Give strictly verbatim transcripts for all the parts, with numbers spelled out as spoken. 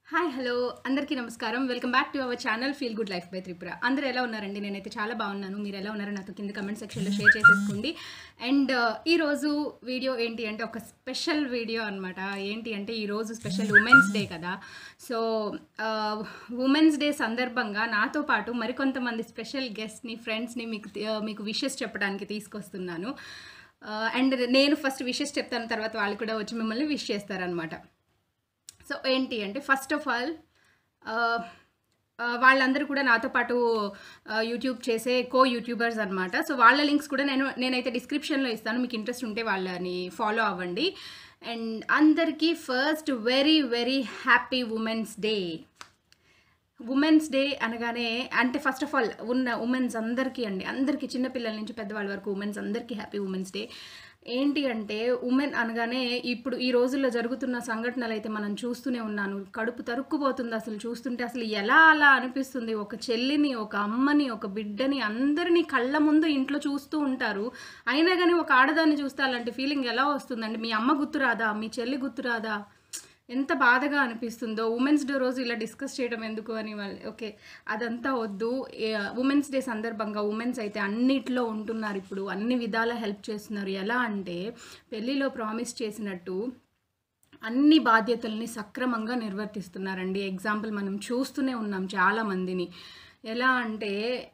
Hi hello అందరికీ నమస్కారం. Welcome back to our channel feel good life by Tripura. అందరూ ఎలా ఉన్నారండి? నేనైతే చాలా బాగున్నాను. మీరు ఎలా ఉన్నారో నాతో కింద కమెంట్ సెక్షన్లో షేర్ చేసేసుకోండి. అండ్ ఈరోజు వీడియో ఏంటి అంటే ఒక స్పెషల్ వీడియో అనమాట. ఏంటి అంటే ఈరోజు స్పెషల్ ఉమెన్స్ డే కదా. సో ఉమెన్స్ డే సందర్భంగా నాతో పాటు మరికొంతమంది స్పెషల్ గెస్ట్ని ఫ్రెండ్స్ని మీకు మీకు విషెస్ చెప్పడానికి తీసుకొస్తున్నాను. అండ్ నేను ఫస్ట్ విషెస్ చెప్తాను, తర్వాత వాళ్ళు కూడా వచ్చి మిమ్మల్ని విష్ చేస్తారనమాట. సో ఏంటి అంటే ఫస్ట్ ఆఫ్ ఆల్ వాళ్ళందరూ కూడా నాతో పాటు యూట్యూబ్ చేసే కో యూట్యూబర్స్ అనమాట. సో వాళ్ళ లింక్స్ కూడా నేను నేనైతే డిస్క్రిప్షన్లో ఇస్తాను, మీకు ఇంట్రెస్ట్ ఉంటే వాళ్ళని ఫాలో అవ్వండి. అండ్ అందరికీ first very very happy women's day. Women's day అనగానే అంటే ఫస్ట్ ఆఫ్ ఆల్ ఉన్న ఉమెన్స్ అందరికీ అండి, అందరికీ చిన్నపిల్లల నుంచి పెద్దవాళ్ళ వరకు ఉమెన్స్ అందరికీ హ్యాపీ ఉమెన్స్ డే. ఏంటి అంటే ఉమెన్ అనగానే ఇప్పుడు ఈ రోజుల్లో జరుగుతున్న సంఘటనలు అయితే మనం చూస్తూనే ఉన్నాను. కడుపు తరుక్కుపోతుంది అసలు చూస్తుంటే. అసలు ఎలా అలా అనిపిస్తుంది? ఒక చెల్లిని, ఒక అమ్మని, ఒక బిడ్డని అందరినీ కళ్ళ ముందు ఇంట్లో చూస్తూ ఉంటారు. అయినా కానీ ఒక ఆడదాన్ని చూస్తే అలాంటి ఫీలింగ్ ఎలా వస్తుందండి? మీ అమ్మ గుర్తురాదా? మీ చెల్లి గుర్తురాదా? ఎంత బాధగా అనిపిస్తుందో. ఉమెన్స్ డే రోజు ఇలా డిస్కస్ చేయడం ఎందుకు అని వాళ్ళు ఓకే అదంతా వద్దు. ఉమెన్స్ డే సందర్భంగా ఉమెన్స్ అయితే అన్నిట్లో ఉంటున్నారు, ఇప్పుడు అన్ని విధాలా హెల్ప్ చేస్తున్నారు. ఎలా అంటే పెళ్ళిలో ప్రామిస్ చేసినట్టు అన్ని బాధ్యతల్ని సక్రమంగా నిర్వర్తిస్తున్నారండి. ఎగ్జాంపుల్ మనం చూస్తూనే ఉన్నాం చాలామందిని. ఎలా అంటే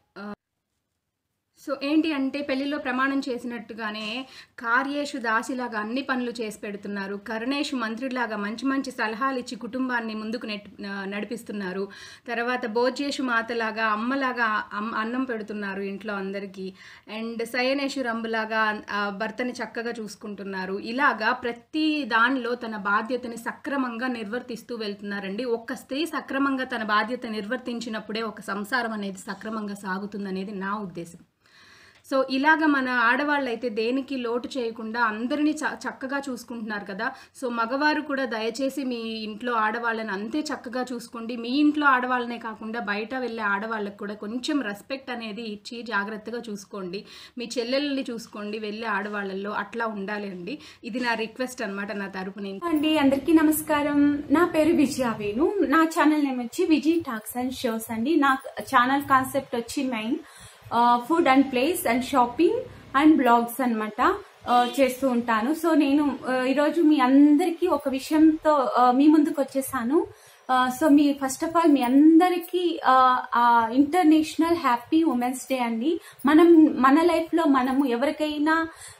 సో ఏంటి అంటే పెళ్ళిలో ప్రమాణం చేసినట్టుగానే కార్యేషు దాసిలాగా అన్ని పనులు చేసి పెడుతున్నారు. కరుణేషు మంత్రిలాగా మంచి మంచి సలహాలు ఇచ్చి కుటుంబాన్ని ముందుకు నెట్ నడిపిస్తున్నారు. తర్వాత భోజ్యేషు మాతలాగా అమ్మలాగా అన్నం పెడుతున్నారు ఇంట్లో అందరికీ. అండ్ శయనేషు రంబులాగా భర్తని చక్కగా చూసుకుంటున్నారు. ఇలాగా ప్రతి దానిలో తన బాధ్యతని సక్రమంగా నిర్వర్తిస్తూ వెళ్తున్నారండి. ఒక్క స్త్రీ సక్రమంగా తన బాధ్యత నిర్వర్తించినప్పుడే ఒక సంసారం అనేది సక్రమంగా సాగుతుందనేది నా ఉద్దేశం. సో ఇలాగ మన ఆడవాళ్ళు అయితే దేనికి లోటు చేయకుండా అందరినీ చ చక్కగా చూసుకుంటున్నారు కదా. సో మగవారు కూడా దయచేసి మీ ఇంట్లో ఆడవాళ్ళని అంతే చక్కగా చూసుకోండి. మీ ఇంట్లో ఆడవాళ్ళనే కాకుండా బయట వెళ్ళే ఆడవాళ్ళకి కూడా కొంచెం రెస్పెక్ట్ అనేది ఇచ్చి జాగ్రత్తగా చూసుకోండి. మీ చెల్లెల్ని చూసుకోండి వెళ్ళే ఆడవాళ్ళల్లో, అట్లా ఉండాలి అండి. ఇది నా రిక్వెస్ట్ అనమాట నా తరపున. అండి అందరికీ నమస్కారం. నా పేరు విజయ వేను. నా ఛానల్ నేమ్ వచ్చి విజయ్ టాక్స్ అండ్ షోస్ అండి. నా ఛానల్ కాన్సెప్ట్ వచ్చి main food and place and shopping and blogs అనమాట చేస్తూ ఉంటాను. సో నేను ఈరోజు మీ అందరికీ ఒక విషయంతో మీ ముందుకు వచ్చేసాను. సో మీ ఫస్ట్ ఆఫ్ ఆల్ మీ అందరికీ ఇంటర్నేషనల్ హ్యాపీ ఉమెన్స్ డే అండి. మనం మన లైఫ్ లో మనము ఎవరికైనా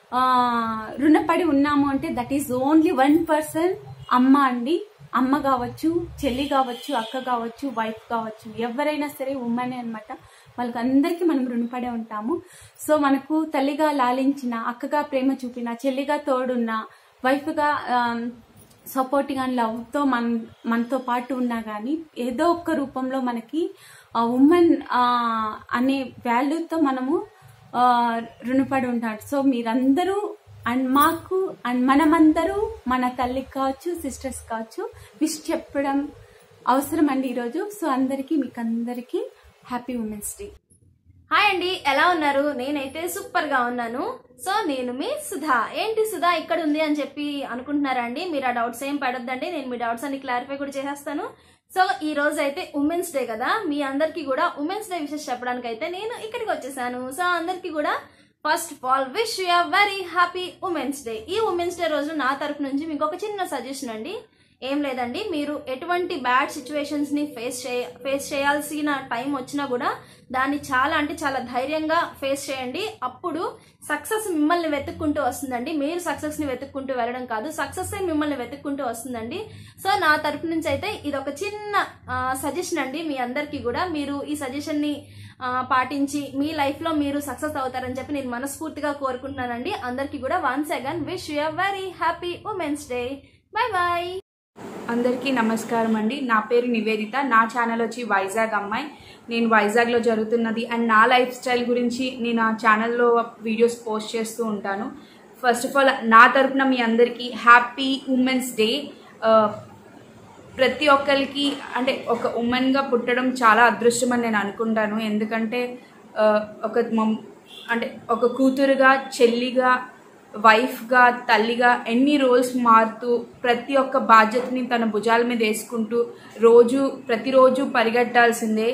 రుణపడి ఉన్నాము అంటే that is only one person, అమ్మ అండి. అమ్మ కావచ్చు, చెల్లి కావచ్చు, అక్క కావచ్చు, వైఫ్ కావచ్చు, ఎవరైనా సరే ఉమెన్ అనమాట. వాళ్ళకి అందరికీ మనం రుణపడే ఉంటాము. సో మనకు తల్లిగా లాలించిన, అక్కగా ప్రేమ చూపిన, చెల్లిగా తోడున్న, వైఫ్గా సపోర్టింగ్ అండ్ లవ్తో మన మనతో పాటు ఉన్నా కానీ ఏదో ఒక్క రూపంలో మనకి ఉమెన్ అనే వాల్యూతో మనము రుణపడి ఉంటారు. సో మీరందరూ అండ్ మాకు అండ్ మనమందరూ మన తల్లికి కావచ్చు, సిస్టర్స్ కావచ్చు విష్ చెప్పడం అవసరం అండి ఈరోజు. సో అందరికీ మీకు అందరికీ హ్యాపీ ఉమెన్స్ డే. హాయ్ అండి, ఎలా ఉన్నారు? నేనైతే సూపర్ గా ఉన్నాను. సో నేను మీ సుధా. ఏంటి సుధా ఇక్కడ ఉంది అని చెప్పి అనుకుంటున్నారా అండి? మీరు ఆ డౌట్స్ ఏం పడొద్దండి, నేను మీ డౌట్స్ అన్ని క్లారిఫై కూడా చేసేస్తాను. సో ఈ రోజు అయితే ఉమెన్స్ డే కదా, మీ అందరికి కూడా ఉమెన్స్ డే విషెస్ చెప్పడానికి అయితే నేను ఇక్కడికి వచ్చేసాను. సో అందరికి కూడా first of all wish you a very happy women's day. ఈ ఉమెన్స్ డే రోజు నా తరపు నుంచి మీకు ఒక చిన్న సజెషన్ అండి. ఏం లేదండి, మీరు ఎటువంటి బ్యాడ్ సిచ్యువేషన్స్ ని ఫేస్ చేయ ఫేస్ చేయాల్సిన టైం వచ్చినా కూడా దాన్ని చాలా అంటే చాలా ధైర్యంగా ఫేస్ చేయండి. అప్పుడు సక్సెస్ మిమ్మల్ని వెతుక్కుంటూ వస్తుందండి. మీరు సక్సెస్ ని వెతుక్కుంటూ వెళ్ళడం కాదు, సక్సెస్ మిమ్మల్ని వెతుక్కుంటూ వస్తుందండి. సో నా తరపు నుంచి అయితే ఇది ఒక చిన్న సజెషన్ అండి మీ అందరికీ కూడా. మీరు ఈ సజెషన్ ని పాటించి మీ లైఫ్ లో మీరు సక్సెస్ అవుతారని చెప్పి నేను మనస్ఫూర్తిగా కోరుకుంటున్నానండి. అందరికీ కూడా once again wish you a very happy women's day. Bye bye. అందరికీ నమస్కారం అండి. నా పేరు నివేదిత. నా ఛానల్ వచ్చి వైజాగ్ అమ్మాయి. నేను వైజాగ్లో జరుగుతున్నది అండ్ నా లైఫ్ స్టైల్ గురించి నేను ఆ ఛానల్లో వీడియోస్ పోస్ట్ చేస్తూ ఉంటాను. ఫస్ట్ ఆఫ్ ఆల్ నా తరపున మీ అందరికీ హ్యాపీ ఉమెన్స్ డే. ప్రతి ఒక్కరికి అంటే ఒక ఉమెన్గా పుట్టడం చాలా అదృష్టం అని నేను అనుకుంటాను. ఎందుకంటే ఒక అంటే ఒక కూతురుగా, చెల్లిగా, వైఫ్గా తల్లిగా ఎన్ని రోల్స్ మారుతూ ప్రతి ఒక్క బాధ్యతని తన భుజాల మీద వేసుకుంటూ రోజు ప్రతిరోజు పరిగెట్టాల్సిందే.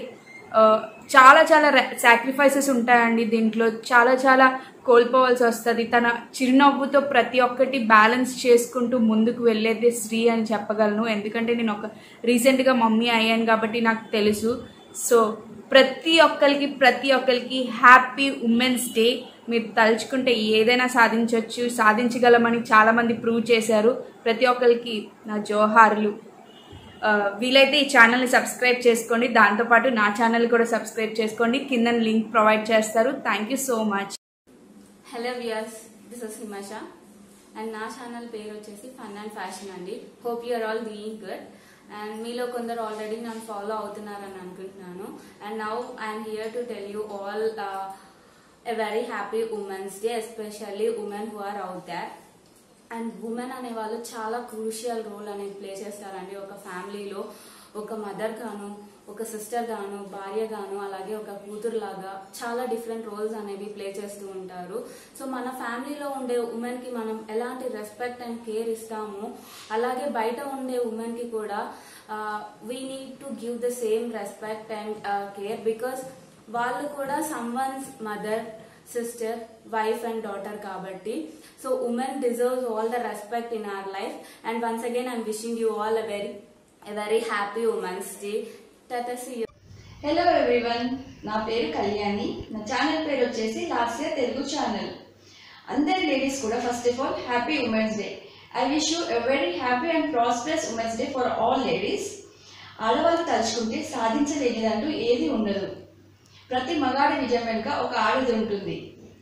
చాలా చాలా సాక్రిఫైసెస్ ఉంటాయండి దీంట్లో, చాలా చాలా కోల్పోవాల్సి వస్తుంది. తన చిరునవ్వుతో ప్రతి ఒక్కటి బ్యాలెన్స్ చేసుకుంటూ ముందుకు వెళ్ళేది శ్రీ అని చెప్పగలను. ఎందుకంటే నేను ఒక రీసెంట్గా మమ్మీ అయ్యాను కాబట్టి నాకు తెలుసు. సో ప్రతి ఒక్కరికి ప్రతి ఒక్కరికి హ్యాపీ ఉమెన్స్ డే. మీరు తలుచుకుంటే ఏదైనా సాధించవచ్చు, సాధించగలమని చాలామంది ప్రూవ్ చేశారు. ప్రతి ఒక్కరికి నా జోహార్లు. వీలైతే ఈ ఛానల్ని సబ్స్క్రైబ్ చేసుకోండి, దాంతోపాటు నా ఛానల్ కూడా సబ్స్క్రైబ్ చేసుకోండి, కింద లింక్ ప్రొవైడ్ చేస్తారు. Thank you so much. Hello viewers, this is Himasha and నా ఛానల్ పేరు వచ్చేసి ఫన్ అండ్ ఫ్యాషన్ అండి. Hope you are all doing good. And మీలో కొందరు ఆల్రెడీ నన్ను ఫాలో అవుతున్నారని అనుకుంటున్నాను. And now I'm here to tell you all a very happy women's day, especially women who are out there. And women అనే వాళ్ళు చాలా crucial role అనేది play చేస్తారండి ఒక ఫ్యామిలీలో. ఒక మదర్ గాను, ఒక సిస్టర్ గాను, భార్య గాను, అలాగే ఒక కూతురు లాగా చాలా డిఫరెంట్ రోల్స్ అనేవి ప్లే చేస్తూ ఉంటారు. సో మన ఫ్యామిలీలో ఉండే ఉమెన్ కి మనం ఎలాంటి రెస్పెక్ట్ అండ్ కేర్ ఇస్తామో, అలాగే బయట ఉండే ఉమెన్ కి కూడా we need to give the same respect and care, because వాళ్ళు కూడా someone's mother, sister, wife and daughter కాబట్టి. So women deserves all the respect in our life. And once again I'm wishing you all a very a very happy women's day. Tata, see you. Hello everyone, నా పేరు కళ్యాణి. నా channel పేరు వచ్చేసి Lasya Telugu channel. అందరి ladies కూడా first of all happy women's day. I wish you a very happy and prosperous women's day for all ladies. ఆడవాళ్ళు తలుచుకుంటే సాధించలేనిదంటూ ఏది ఉండదు. ప్రతి మగాడి విజయం వెనుక ఒక ఆడది ఉంటుంది.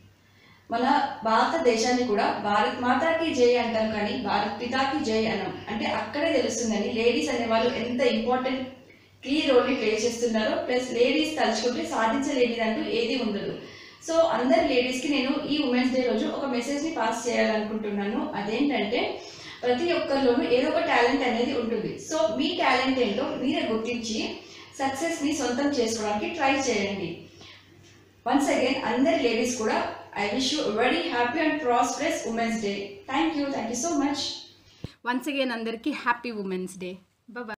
మన భారతదేశాన్ని కూడా భారత్ మాతాకి జై అంటాం కానీ భారత్ పితాకి జై అనం. అంటే అక్కడే తెలుస్తుందని లేడీస్ అనేవాళ్ళు ఎంత ఇంపార్టెంట్ కీ రోల్ని ప్లే చేస్తున్నారో. ప్లస్ లేడీస్ తలుచుకుంటే సాధించలేనిదంటూ ఏది ఉండదు. సో అందరి లేడీస్కి నేను ఈ ఉమెన్స్ డే రోజు ఒక మెసేజ్ని పాస్ చేయాలనుకుంటున్నాను. అదేంటంటే ప్రతి ఒక్కరిలోనూ ఏదో ఒక టాలెంట్ అనేది ఉంటుంది. సో మీ టాలెంట్ ఏంటో మీరే గుర్తించి సక్సెస్ని సొంతం చేసుకోవడానికి ట్రై చేయండి. వన్స్ అగైన్ అందరి లేడీస్ కూడా I wish you a very happy and prosperous Women's Day. Thank you. Thank you so much. Once again, andarki happy Women's Day. Bye bye.